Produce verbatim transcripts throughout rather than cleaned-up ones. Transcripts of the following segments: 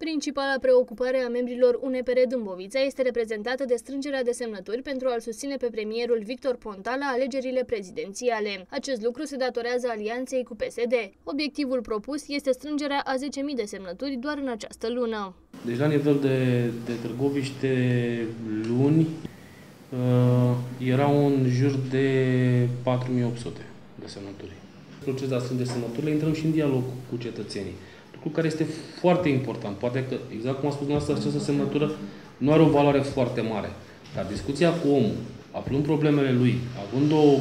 Principala preocupare a membrilor U N P R Dâmbovița este reprezentată de strângerea de semnături pentru a-l susține pe premierul Victor Ponta la alegerile prezidențiale. Acest lucru se datorează alianței cu P S D. Obiectivul propus este strângerea a zece mii de semnături doar în această lună. Deci la nivel de, de Târgoviște, luni, uh, erau în jur de patru mii opt sute de semnături. În proces de a strânge semnăturile, intrăm și în dialog cu cetățenii. Lucru care este foarte important. Poate că, exact cum a spus dumneavoastră, această semnătură nu are o valoare foarte mare. Dar discuția cu omul, aflând problemele lui, având o,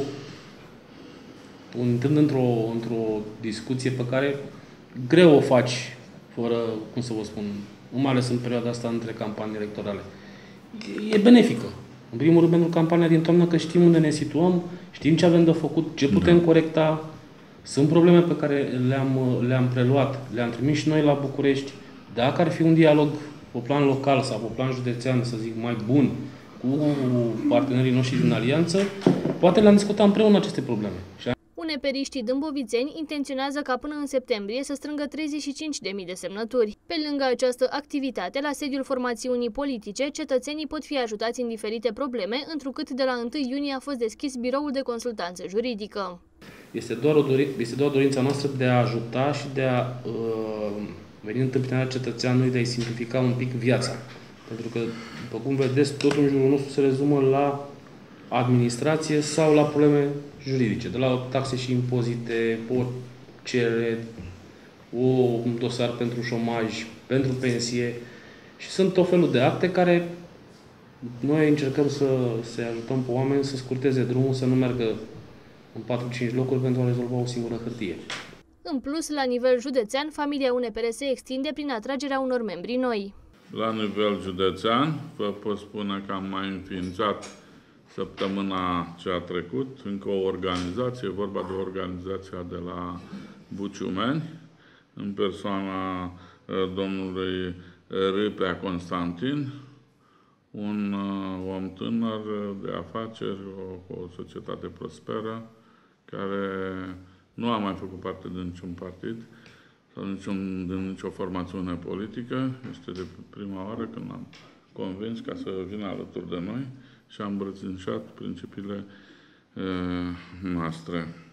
intrând într-o într-o discuție pe care greu o faci, fără, cum să vă spun, mai ales în perioada asta între campanii electorale, e benefică. În primul rând pentru campania din toamnă, că știm unde ne situăm, știm ce avem de făcut, ce putem da. corecta. Sunt probleme pe care le-am le-am preluat, le-am trimis și noi la București. Dacă ar fi un dialog pe plan local sau pe plan județean, să zic, mai bun, cu partenerii noștri din alianță, poate le-am discutat împreună aceste probleme. UNEPeriștii dâmbovițeni intenționează ca până în septembrie să strângă treizeci și cinci de mii de semnături. Pe lângă această activitate, la sediul formațiunii politice, cetățenii pot fi ajutați în diferite probleme, întrucât de la întâi iunie a fost deschis biroul de consultanță juridică. Este doar, o dorin, este doar dorința noastră de a ajuta și de a uh, veni în întâmpinarea cetățeanului, de a-i simplifica un pic viața. Pentru că, după cum vedeți, totul în jurul nostru se rezumă la administrație sau la probleme juridice, de la taxe și impozite, o cerere, o, un dosar pentru șomaj, pentru pensie și sunt tot felul de acte care noi încercăm să, să ajutăm pe oameni să scurteze drumul, să nu meargă în patru-cinci locuri pentru a rezolva o singură hârtie. În plus, la nivel județean, familia U N P R se extinde prin atragerea unor membri noi. La nivel județean, vă pot spune că am mai înființat săptămâna ce a trecut încă o organizație, vorba de organizația de la Buciumeni, în persoana domnului Râpea Constantin, un om tânăr de afaceri, o, o societate prosperă, care nu a mai făcut parte din niciun partid sau niciun, din nicio formațiune politică. Este de prima oară când am convins ca să vină alături de noi și am îmbrățișat principiile e, noastre.